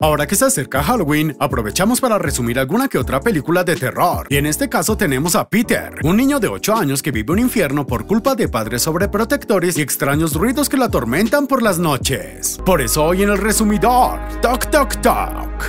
Ahora que se acerca Halloween, aprovechamos para resumir alguna que otra película de terror. Y en este caso tenemos a Peter, un niño de 8 años que vive un infierno por culpa de padres sobreprotectores y extraños ruidos que lo atormentan por las noches. Por eso hoy en el resumidor, Toc Toc Toc.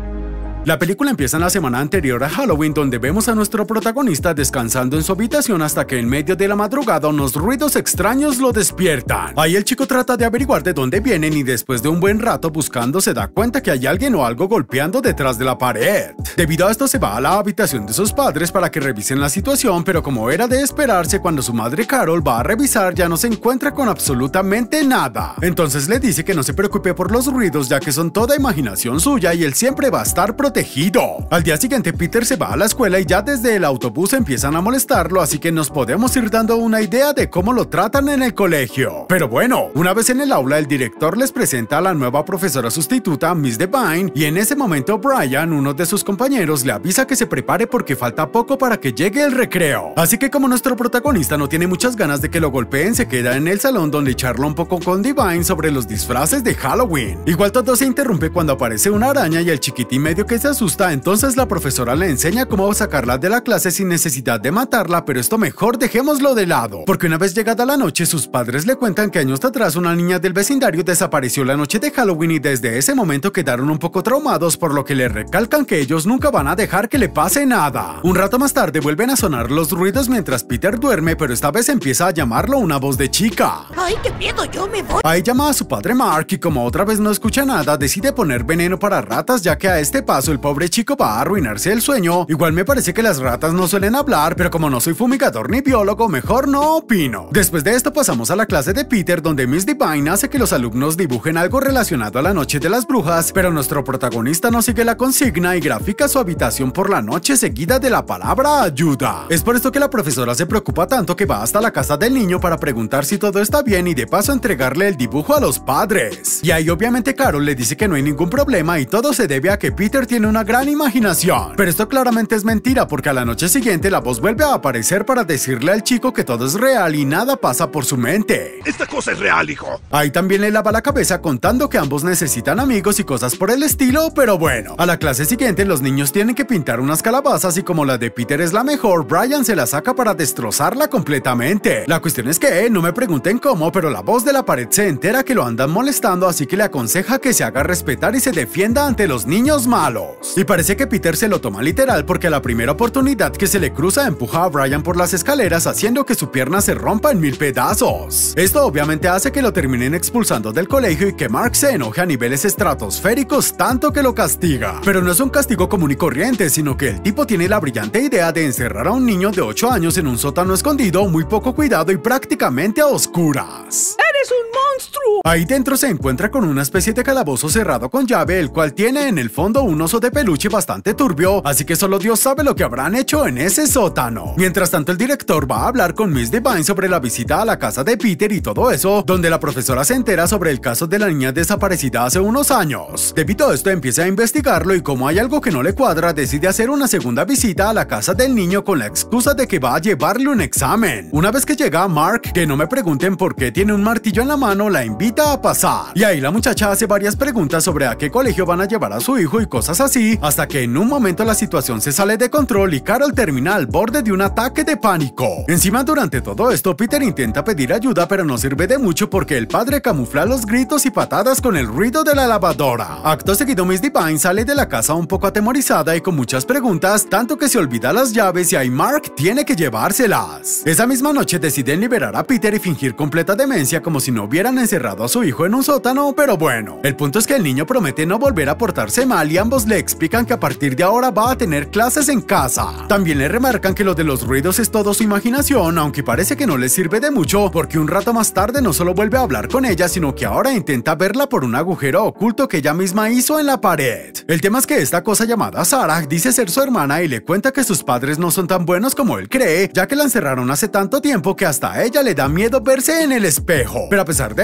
La película empieza en la semana anterior a Halloween, donde vemos a nuestro protagonista descansando en su habitación hasta que en medio de la madrugada unos ruidos extraños lo despiertan. Ahí el chico trata de averiguar de dónde vienen y después de un buen rato buscando se da cuenta que hay alguien o algo golpeando detrás de la pared. Debido a esto se va a la habitación de sus padres para que revisen la situación, pero como era de esperarse, cuando su madre Carol va a revisar ya no se encuentra con absolutamente nada. Entonces le dice que no se preocupe por los ruidos ya que son toda imaginación suya y él siempre va a estar protegido. Al día siguiente Peter se va a la escuela y ya desde el autobús empiezan a molestarlo, así que nos podemos ir dando una idea de cómo lo tratan en el colegio. Pero bueno, una vez en el aula el director les presenta a la nueva profesora sustituta, Miss Devine, y en ese momento Brian, uno de sus compañeros, le avisa que se prepare porque falta poco para que llegue el recreo. Así que como nuestro protagonista no tiene muchas ganas de que lo golpeen, se queda en el salón donde charla un poco con Devine sobre los disfraces de Halloween. Igual todo se interrumpe cuando aparece una araña y el chiquitín medio que se asusta, entonces la profesora le enseña cómo sacarla de la clase sin necesidad de matarla, pero esto mejor dejémoslo de lado, porque una vez llegada la noche sus padres le cuentan que años atrás una niña del vecindario desapareció la noche de Halloween y desde ese momento quedaron un poco traumados, por lo que le recalcan que ellos nunca van a dejar que le pase nada. Un rato más tarde vuelven a sonar los ruidos mientras Peter duerme, pero esta vez empieza a llamarlo una voz de chica. ¡Ay, qué miedo! ¡Yo me voy! Ahí llama a su padre Mark y como otra vez no escucha nada, decide poner veneno para ratas, ya que a este paso el pobre chico va a arruinarse el sueño. Igual me parece que las ratas no suelen hablar, pero como no soy fumigador ni biólogo, mejor no opino. Después de esto pasamos a la clase de Peter, donde Miss Devine hace que los alumnos dibujen algo relacionado a la noche de las brujas, pero nuestro protagonista no sigue la consigna y grafica su habitación por la noche seguida de la palabra ayuda. Es por esto que la profesora se preocupa tanto que va hasta la casa del niño para preguntar si todo está bien y de paso entregarle el dibujo a los padres. Y ahí obviamente Carol le dice que no hay ningún problema y todo se debe a que Peter tiene una gran imaginación. Pero esto claramente es mentira, porque a la noche siguiente la voz vuelve a aparecer para decirle al chico que todo es real y nada pasa por su mente. ¡Esta cosa es real, hijo! Ahí también le lava la cabeza contando que ambos necesitan amigos y cosas por el estilo, pero bueno. A la clase siguiente los niños tienen que pintar unas calabazas y como la de Peter es la mejor, Brian se la saca para destrozarla completamente. La cuestión es que, no me pregunten cómo, pero la voz de la pared se entera que lo andan molestando, así que le aconseja que se haga respetar y se defienda ante los niños malos. Y parece que Peter se lo toma literal porque a la primera oportunidad que se le cruza empuja a Brian por las escaleras haciendo que su pierna se rompa en 1000 pedazos. Esto obviamente hace que lo terminen expulsando del colegio y que Mark se enoje a niveles estratosféricos tanto que lo castiga. Pero no es un castigo común y corriente, sino que el tipo tiene la brillante idea de encerrar a un niño de 8 años en un sótano escondido, muy poco cuidado y prácticamente a oscuras. ¡Eres un monstruo! Ahí dentro se encuentra con una especie de calabozo cerrado con llave, el cual tiene en el fondo un oso de peluche bastante turbio, así que solo Dios sabe lo que habrán hecho en ese sótano. Mientras tanto el director va a hablar con Miss Devine sobre la visita a la casa de Peter y todo eso, donde la profesora se entera sobre el caso de la niña desaparecida hace unos años. Debido a esto empieza a investigarlo y como hay algo que no le cuadra, decide hacer una segunda visita a la casa del niño con la excusa de que va a llevarle un examen. Una vez que llega Mark, que no me pregunten por qué tiene un martillo en la mano, la invita a pasar. Y ahí la muchacha hace varias preguntas sobre a qué colegio van a llevar a su hijo y cosas así, hasta que en un momento la situación se sale de control y Carol termina al borde de un ataque de pánico. Encima, durante todo esto, Peter intenta pedir ayuda, pero no sirve de mucho porque el padre camufla los gritos y patadas con el ruido de la lavadora. Acto seguido, Miss Devine sale de la casa un poco atemorizada y con muchas preguntas, tanto que se olvida las llaves y ahí Mark tiene que llevárselas. Esa misma noche deciden liberar a Peter y fingir completa demencia como si no hubieran encerrado a su hijo en un sótano, pero bueno. El punto es que el niño promete no volver a portarse mal y ambos le explican que a partir de ahora va a tener clases en casa. También le remarcan que lo de los ruidos es todo su imaginación, aunque parece que no le sirve de mucho porque un rato más tarde no solo vuelve a hablar con ella, sino que ahora intenta verla por un agujero oculto que ella misma hizo en la pared. El tema es que esta cosa llamada Sarah dice ser su hermana y le cuenta que sus padres no son tan buenos como él cree, ya que la encerraron hace tanto tiempo que hasta a ella le da miedo verse en el espejo. Pero a pesar de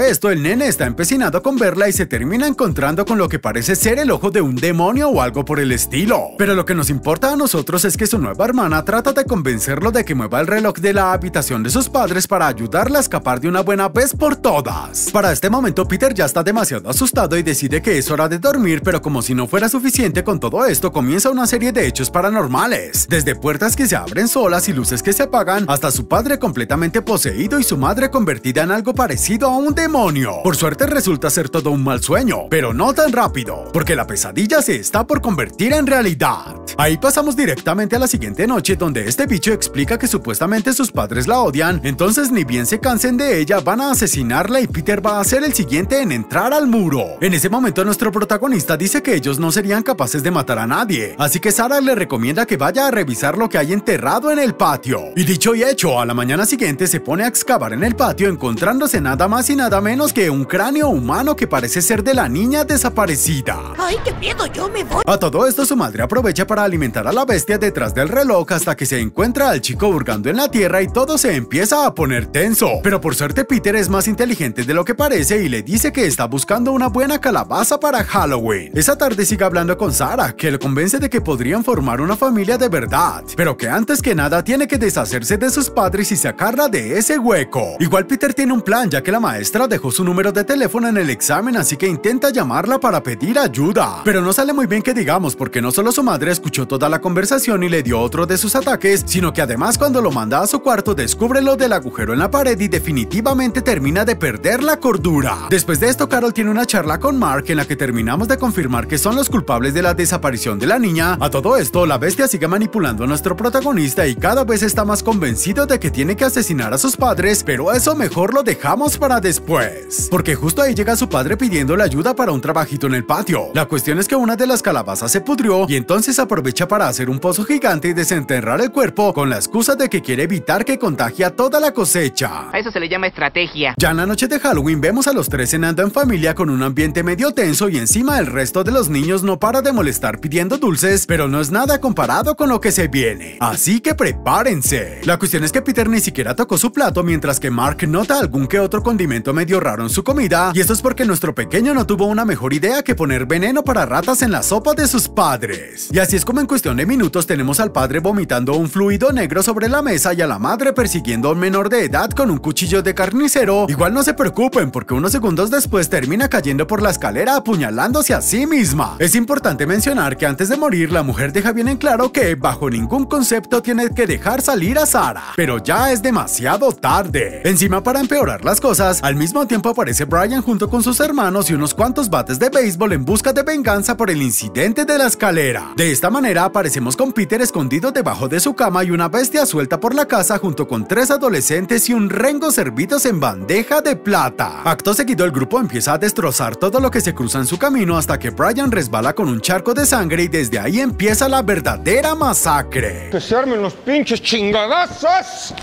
de esto, el nene está empecinado con verla y se termina encontrando con lo que parece ser el ojo de un demonio o algo por el estilo. Pero lo que nos importa a nosotros es que su nueva hermana trata de convencerlo de que mueva el reloj de la habitación de sus padres para ayudarla a escapar de una buena vez por todas. Para este momento, Peter ya está demasiado asustado y decide que es hora de dormir, pero como si no fuera suficiente con todo esto, comienza una serie de hechos paranormales. Desde puertas que se abren solas y luces que se apagan, hasta su padre completamente poseído y su madre convertida en algo parecido a un demonio. Por suerte resulta ser todo un mal sueño, pero no tan rápido, porque la pesadilla se está por convertir en realidad. Ahí pasamos directamente a la siguiente noche, donde este bicho explica que supuestamente sus padres la odian, entonces ni bien se cansen de ella van a asesinarla y Peter va a ser el siguiente en entrar al muro. En ese momento nuestro protagonista dice que ellos no serían capaces de matar a nadie, así que Sarah le recomienda que vaya a revisar lo que hay enterrado en el patio. Y dicho y hecho, a la mañana siguiente se pone a excavar en el patio, encontrándose nada más y nada menos que un cráneo humano que parece ser de la niña desaparecida. ¡Ay, qué miedo! ¡Yo me voy! A todo esto su madre aprovecha para alimentar a la bestia detrás del reloj hasta que se encuentra al chico hurgando en la tierra y todo se empieza a poner tenso. Pero por suerte Peter es más inteligente de lo que parece y le dice que está buscando una buena calabaza para Halloween. Esa tarde sigue hablando con Sarah, que le convence de que podrían formar una familia de verdad, pero que antes que nada tiene que deshacerse de sus padres y sacarla de ese hueco. Igual Peter tiene un plan, ya que la maestra dejó su número de teléfono en el examen, así que intenta llamarla para pedir ayuda. Pero no sale muy bien que digamos, porque no solo su madre escuchó toda la conversación y le dio otro de sus ataques, sino que además cuando lo manda a su cuarto descubre lo del agujero en la pared y definitivamente termina de perder la cordura. Después de esto, Carol tiene una charla con Mark en la que terminamos de confirmar que son los culpables de la desaparición de la niña. A todo esto, la bestia sigue manipulando a nuestro protagonista y cada vez está más convencido de que tiene que asesinar a sus padres, pero eso mejor lo dejamos para después, porque justo ahí llega su padre pidiéndole ayuda para un trabajito en el patio. La cuestión es que una de las calabazas se pudrió y entonces aprovecha para hacer un pozo gigante y desenterrar el cuerpo con la excusa de que quiere evitar que contagie a toda la cosecha. A eso se le llama estrategia. Ya en la noche de Halloween vemos a los tres cenando en familia con un ambiente medio tenso y encima el resto de los niños no para de molestar pidiendo dulces, pero no es nada comparado con lo que se viene, así que prepárense. La cuestión es que Peter ni siquiera tocó su plato, mientras que Mark nota algún que otro condimento medio raro en su comida, y esto es porque nuestro pequeño no tuvo una mejor idea que poner veneno para ratas en la sopa de sus padres. Y así es como en cuestión de minutos tenemos al padre vomitando un fluido negro sobre la mesa y a la madre persiguiendo a un menor de edad con un cuchillo de carnicero. Igual no se preocupen, porque unos segundos después termina cayendo por la escalera apuñalándose a sí misma. Es importante mencionar que antes de morir la mujer deja bien en claro que bajo ningún concepto tiene que dejar salir a Sarah, pero ya es demasiado tarde. Encima, para empeorar las cosas, al mismo tiempo aparece Brian junto con sus hermanos y unos cuantos bates de béisbol en busca de venganza por el incidente de la escalera. De esta manera aparecemos con Peter escondido debajo de su cama y una bestia suelta por la casa junto con 3 adolescentes y un rengo servidos en bandeja de plata. Acto seguido, el grupo empieza a destrozar todo lo que se cruza en su camino hasta que Brian resbala con un charco de sangre y desde ahí empieza la verdadera masacre. ¡Que se armen los pinches chingadazos!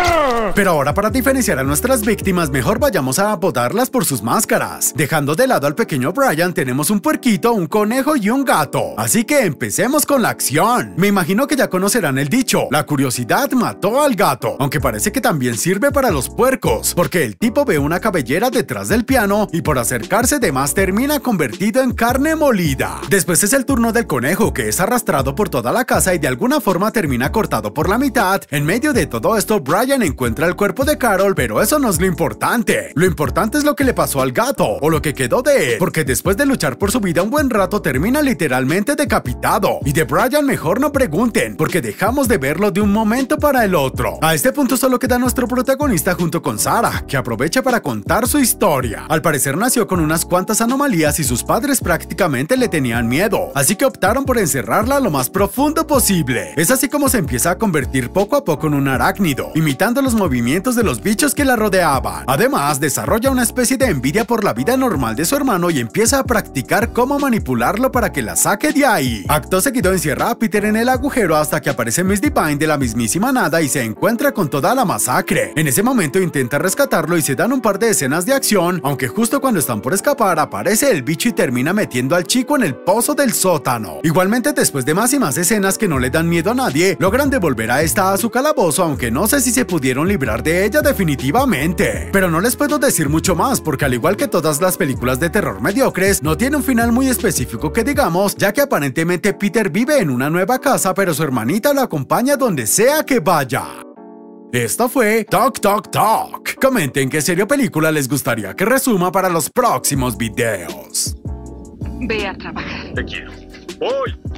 Pero ahora, para diferenciar a nuestras víctimas, mejor vayamos a apodarlas por sus máscaras. Dejando de lado al pequeño Brian, tenemos un puerquito, un conejo y un gato. Así que empecemos con la acción. Me imagino que ya conocerán el dicho: la curiosidad mató al gato, aunque parece que también sirve para los puercos, porque el tipo ve una cabellera detrás del piano y por acercarse de más termina convertido en carne molida. Después es el turno del conejo, que es arrastrado por toda la casa y de alguna forma termina cortado por la mitad. En medio de todo esto, Brian encuentra el cuerpo de Carol, pero eso no es lo importante. Lo importante es lo que le pasó al gato, o lo que quedó de él, porque después de luchar por su vida un buen rato termina literalmente decapitado. Y de Brian mejor no pregunten, porque dejamos de verlo de un momento para el otro. A este punto solo queda nuestro protagonista junto con Sarah, que aprovecha para contar su historia. Al parecer nació con unas cuantas anomalías y sus padres prácticamente le tenían miedo, así que optaron por encerrarla lo más profundo posible. Es así como se empieza a convertir poco a poco en un arácnido, imitando los movimientos de los bichos que la rodeaban. Además, desarrolla una especie de envidia por la vida normal de su hermano y empieza a practicar cómo manipularlo para que la saque de ahí. Acto seguido encierra a Peter en el agujero hasta que aparece Miss Divine de la mismísima nada y se encuentra con toda la masacre. En ese momento intenta rescatarlo y se dan un par de escenas de acción, aunque justo cuando están por escapar aparece el bicho y termina metiendo al chico en el pozo del sótano. Igualmente, después de más y más escenas que no le dan miedo a nadie, logran devolver a esta a su calabozo, aunque no sé si se pudieron librar de ella definitivamente. Pero no les puedo decir decir mucho más porque al igual que todas las películas de terror mediocres, no tiene un final muy específico que digamos, ya que aparentemente Peter vive en una nueva casa pero su hermanita lo acompaña donde sea que vaya. Esto fue Talk Talk Talk. Comenten qué serie o película les gustaría que resuma para los próximos videos. Ve a trabajar. Te quiero. Hoy.